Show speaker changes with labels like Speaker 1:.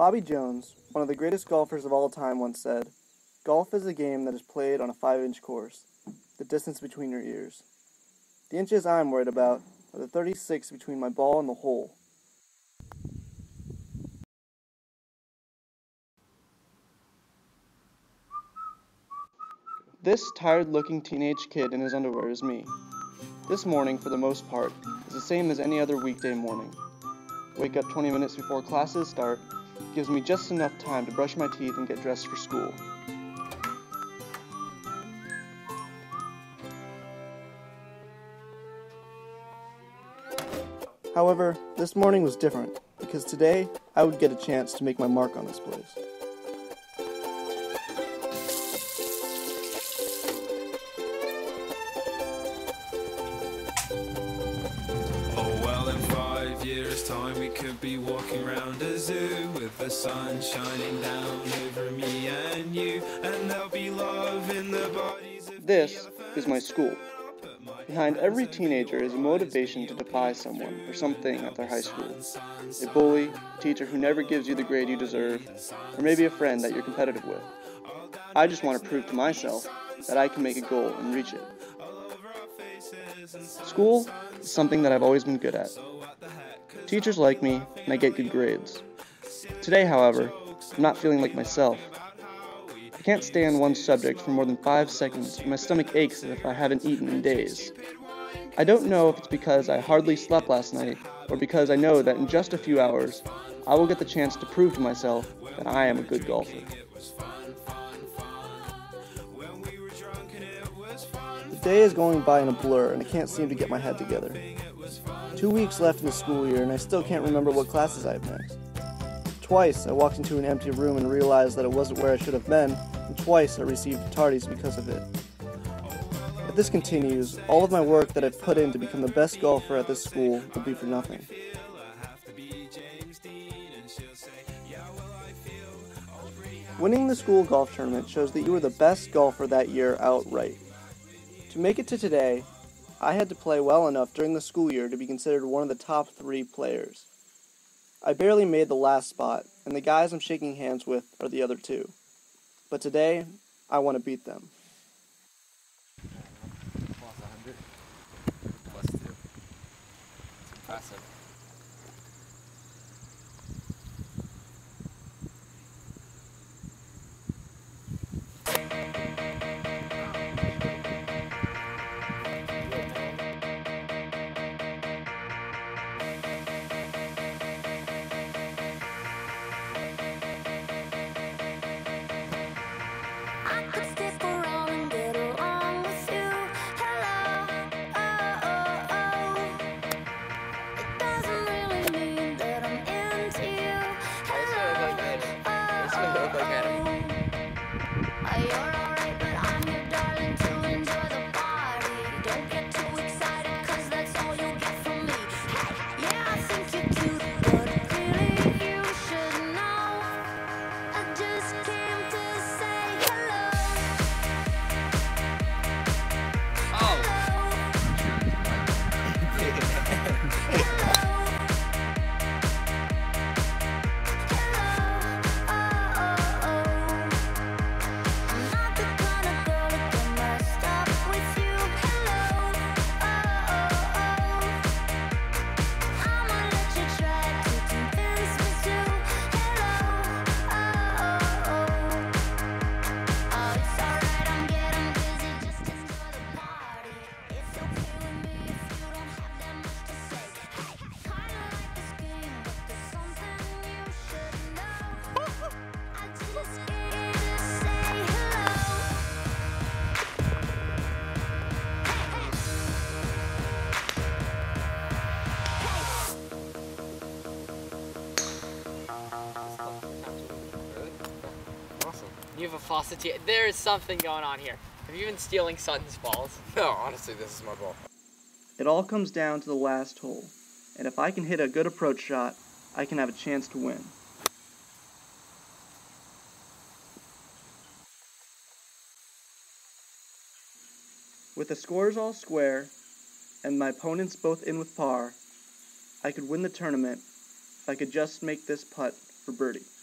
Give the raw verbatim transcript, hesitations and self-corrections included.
Speaker 1: Bobby Jones, one of the greatest golfers of all time, once said, "Golf is a game that is played on a five-inch course, the distance between your ears. The inches I'm worried about are the thirty-six between my ball and the hole." This tired-looking teenage kid in his underwear is me. This morning, for the most part, is the same as any other weekday morning. Wake up twenty minutes before classes start, gives me just enough time to brush my teeth and get dressed for school. However, this morning was different, because today I would get a chance to make my mark on this place.
Speaker 2: Years time we could be walking around a zoo with the sun shining down over me and you, and there'll be love in the bodies of
Speaker 1: This is my school. Behind every teenager is a motivation to defy someone or something at their high school. A bully, a teacher who never gives you the grade you deserve, or maybe a friend that you're competitive with. I just want to prove to myself that I can make a goal and reach it. School is something that I've always been good at. Teachers like me, and I get good grades. Today, however, I'm not feeling like myself. I can't stay on one subject for more than five seconds, and my stomach aches as if I haven't eaten in days. I don't know if it's because I hardly slept last night, or because I know that in just a few hours, I will get the chance to prove to myself that I am a good golfer. The day is going by in a blur, and I can't seem to get my head together. Two weeks left in the school year, and I still can't remember what classes I have next. Twice, I walked into an empty room and realized that it wasn't where I should have been, and twice I received tardies because of it. If this continues, all of my work that I've put in to become the best golfer at this school will be for nothing. Winning the school golf tournament shows that you were the best golfer that year outright. To make it to today, I had to play well enough during the school year to be considered one of the top three players. I barely made the last spot, and the guys I'm shaking hands with are the other two. But today, I want to beat them.
Speaker 3: Plus one hundred. Plus two. It's impressive. You have a faucet here. There is something going on here. Have you been stealing Sutton's balls?
Speaker 4: No, honestly, this is my ball.
Speaker 1: It all comes down to the last hole, and if I can hit a good approach shot, I can have a chance to win. With the scores all square, and my opponents both in with par, I could win the tournament if I could just make this putt for birdie.